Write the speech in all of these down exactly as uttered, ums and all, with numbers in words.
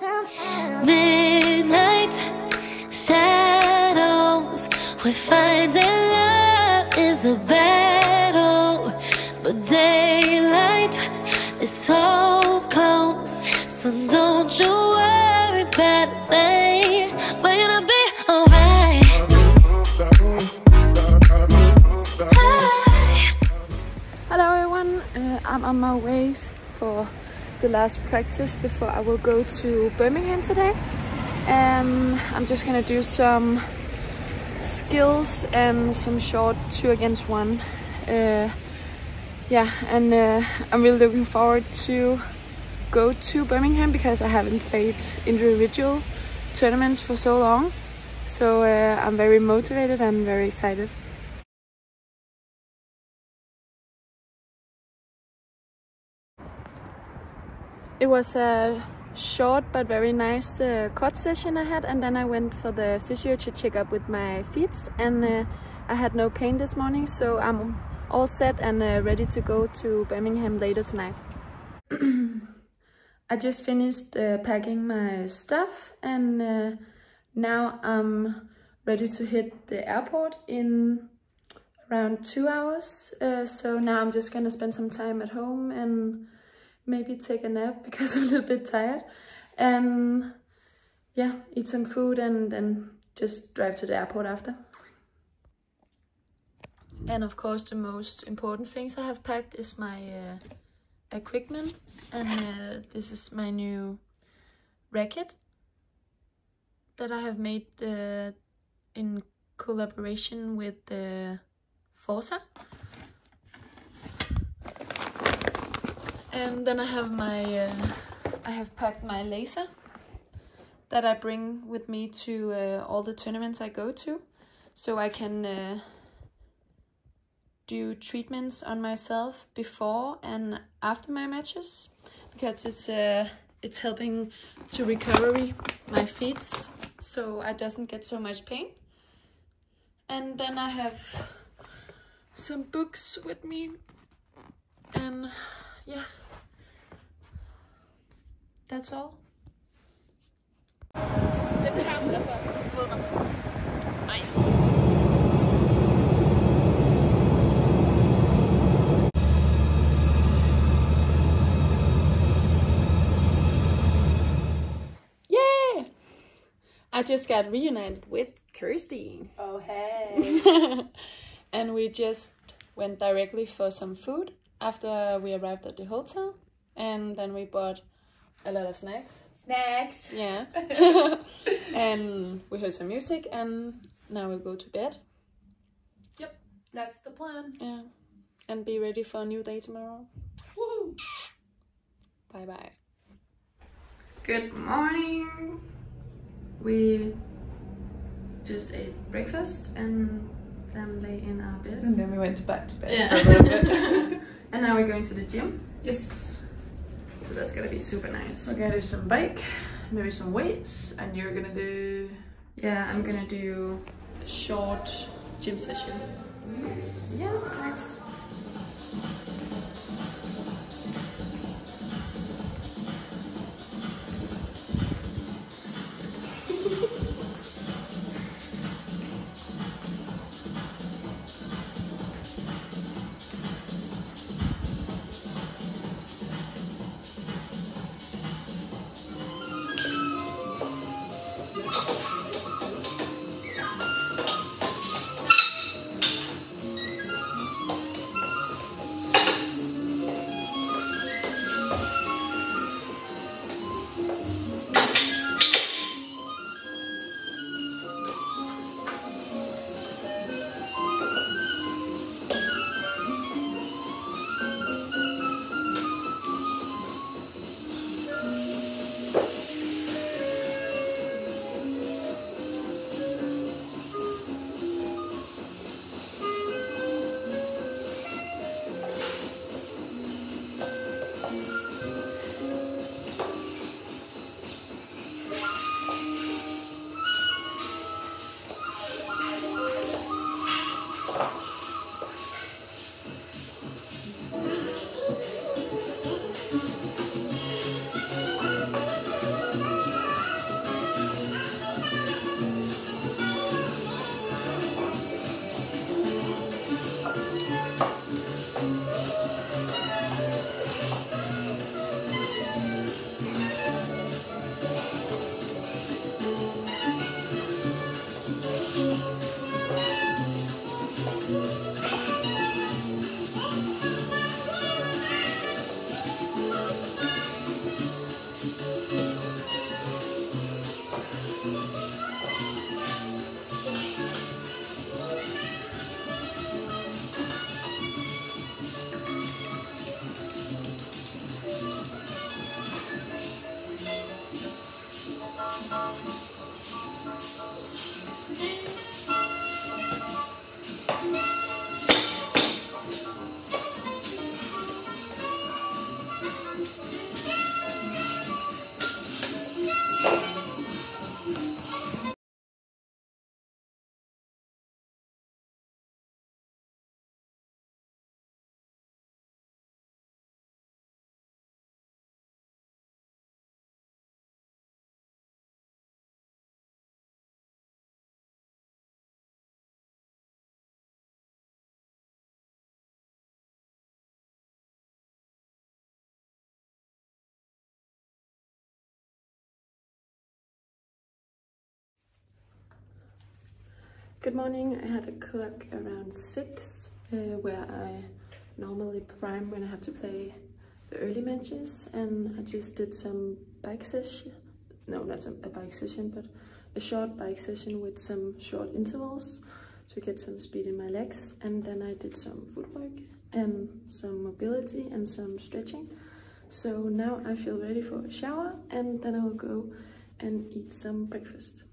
Midnight shadows, we're finding love is a battle, but daylight is so close. So don't you worry about a thing, we're gonna be alright. Hello everyone, uh, I'm on my way for the last practice before I will go to Birmingham today. Um, I'm just gonna do some skills and some short two against one. Uh, yeah, and uh, I'm really looking forward to go to Birmingham because I haven't played individual tournaments for so long. So uh, I'm very motivated and very excited. It was a short but very nice uh, cut session I had, and then I went for the physio to check up with my feet, and uh, I had no pain this morning, so I'm all set and uh, ready to go to Birmingham later tonight. I just finished uh, packing my stuff, and uh, now I'm ready to hit the airport in around two hours. Uh, so now I'm just gonna spend some time at home and maybe take a nap because I'm a little bit tired, and yeah, eat some food and then just drive to the airport after. And of course the most important things I have packed is my uh, equipment, and uh, this is my new racket that I have made uh, in collaboration with uh, Forza. And then I have my, uh, I have packed my laser that I bring with me to uh, all the tournaments I go to, so I can uh, do treatments on myself before and after my matches, because it's uh, it's helping to recovery my feet, so I doesn't get so much pain. And then I have some books with me, and yeah, that's all. Yeah! I just got reunited with Kirsty. Oh, hey. And we just went directly for some food after we arrived at the hotel, and then we bought a lot of snacks. Snacks. Yeah. And we heard some music, and now we'll go to bed. Yep, that's the plan. Yeah. And be ready for a new day tomorrow. Woo! Bye bye. Good morning. We just ate breakfast and then lay in our bed. And then we went back to bed. Yeah. And now we're going to the gym. Yes. So that's gonna be super nice. We're gonna do some bike, maybe some weights, and you're gonna do... Yeah, I'm gonna do a short gym session. Yes. Yeah, it's nice. Good morning. I had a clock around six, uh, where I normally prime when I have to play the early matches, and I just did some bike session. No, not a bike session, but a short bike session with some short intervals to get some speed in my legs, and then I did some footwork and some mobility and some stretching. So now I feel ready for a shower, and then I will go and eat some breakfast.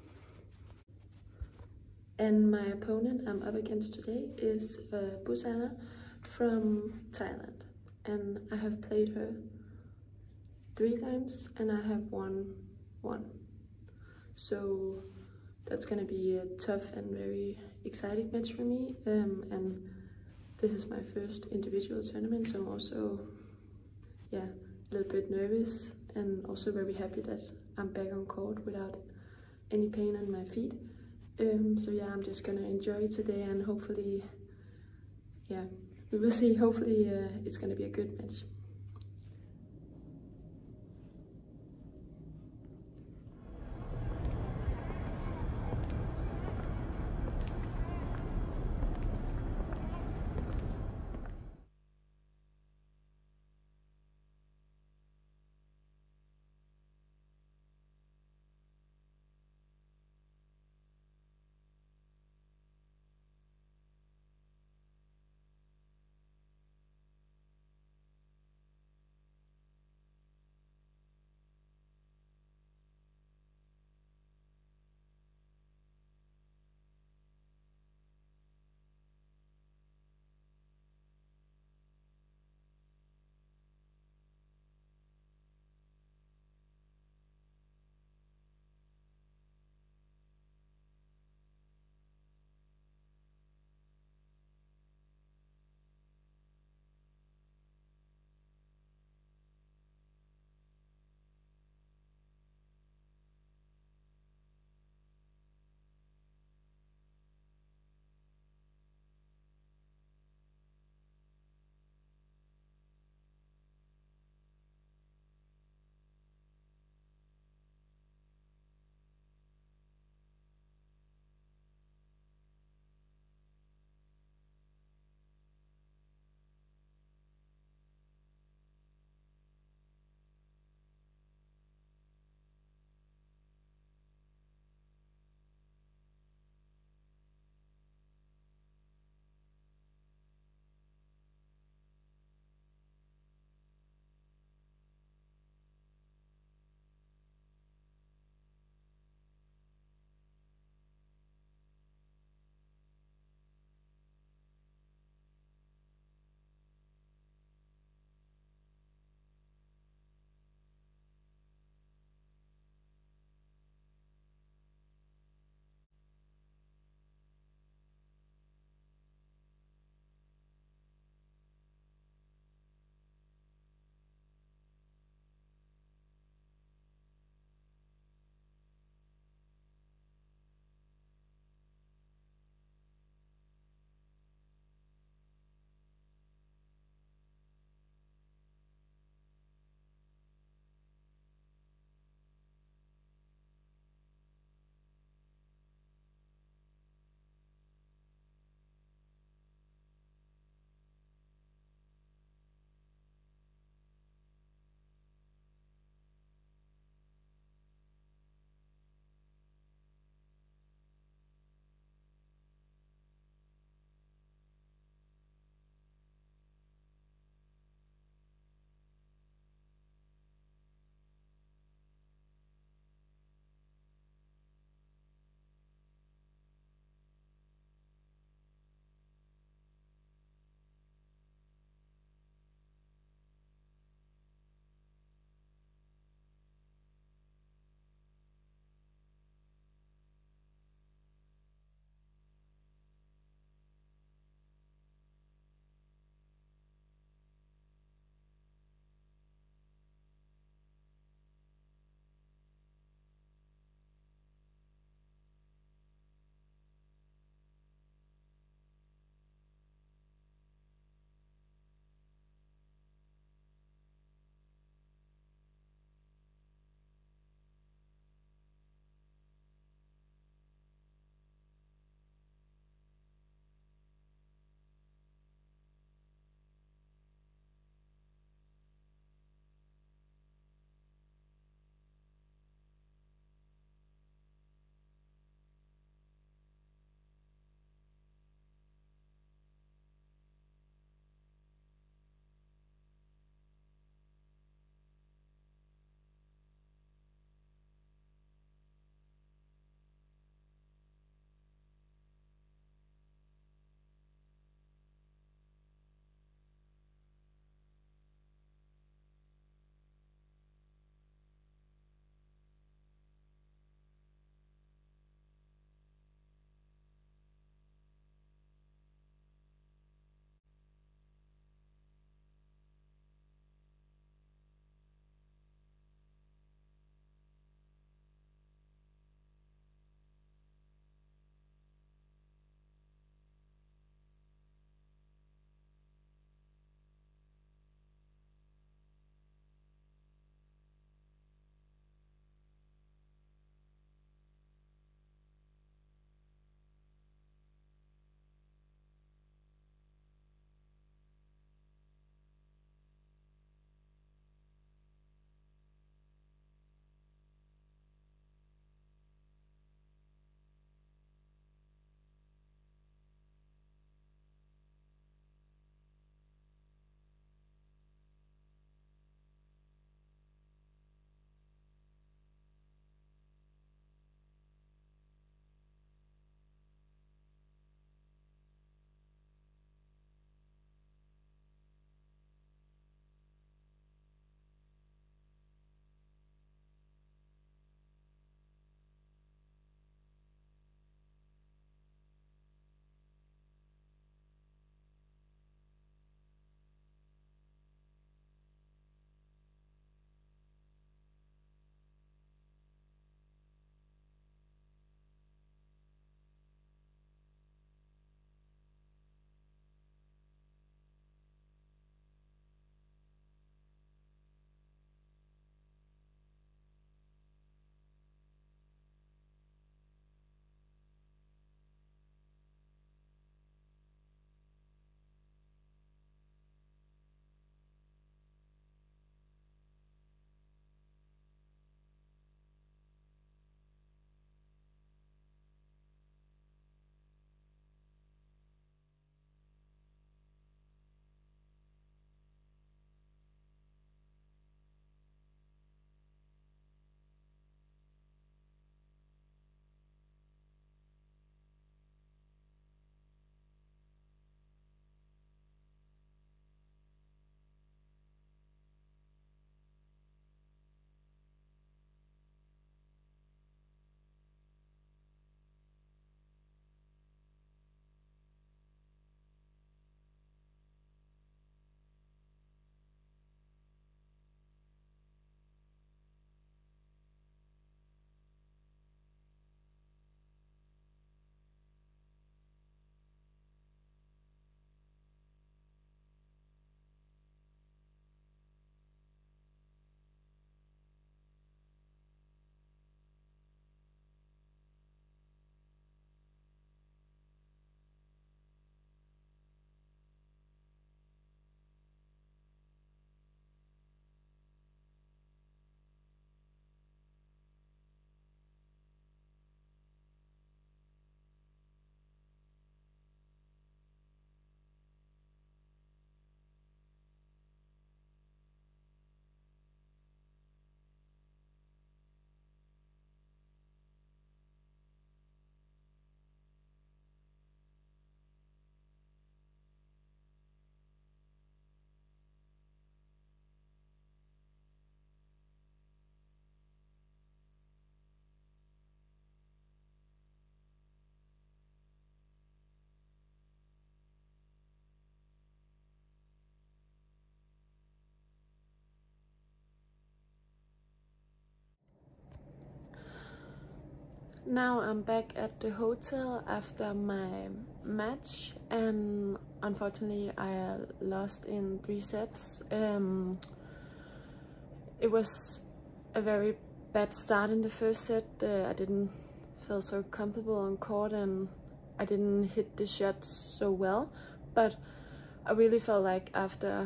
And my opponent I'm up against today is uh, Busana from Thailand, and I have played her three times and I have won one. So that's gonna be a tough and very exciting match for me, um, and this is my first individual tournament, so I'm also yeah, a little bit nervous and also very happy that I'm back on court without any pain on my feet. Um, so yeah, I'm just gonna enjoy today, and hopefully, yeah, we will see. Hopefully uh, it's gonna be a good match. now I'm back at the hotel after my match, and unfortunately I lost in three sets. Um, it was a very bad start in the first set. Uh, I didn't feel so comfortable on court and I didn't hit the shots so well, but I really felt like after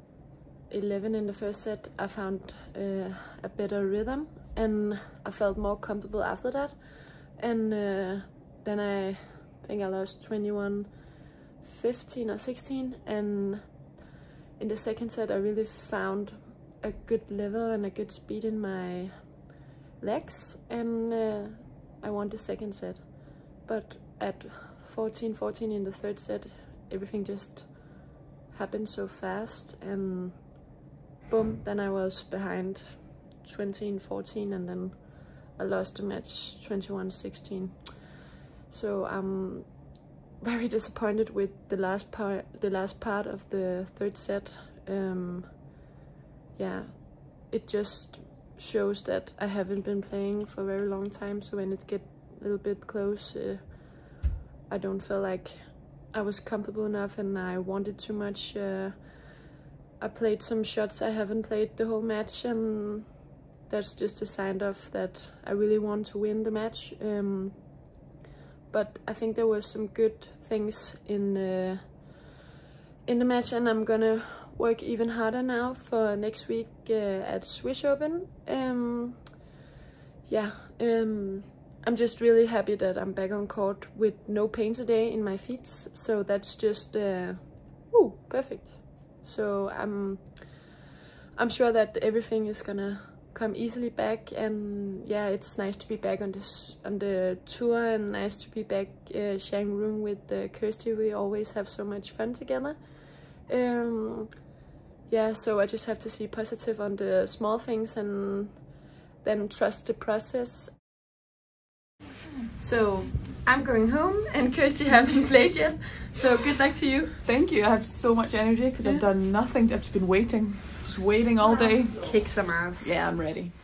eleven in the first set I found uh, a better rhythm and I felt more comfortable after that. And uh, then I think I lost twenty-one fifteen or sixteen, and in the second set I really found a good level and a good speed in my legs, and uh, I won the second set. But at fourteen fourteen in the third set, everything just happened so fast, and boom, then I was behind twenty fourteen, and then I lost the match twenty-one sixteen. So I'm very disappointed with the last part the last part of the third set. Um, yeah, it just shows that I haven't been playing for a very long time, so when it get a little bit close, uh, I don't feel like I was comfortable enough and I wanted too much. Uh, I played some shots I haven't played the whole match, and that's just a sign of that I really want to win the match. Um, but I think there was some good things in uh, in the match, and I'm gonna work even harder now for next week uh, at Swiss Open. Um, yeah, um, I'm just really happy that I'm back on court with no pain today in my feet. So that's just uh, woo, perfect. So I'm I'm sure that everything is gonna come easily back, and yeah, it's nice to be back on this on the tour, and nice to be back uh, sharing room with uh, Kirsty. We always have so much fun together. Um, yeah, so I just have to see positive on the small things and then trust the process. So I'm going home and Kirsty haven't played yet, so good luck to you. Thank you. I have so much energy because Yeah. I've done nothing. I've just been waiting, just waiting all day. Kick some ass. Yeah, I'm ready.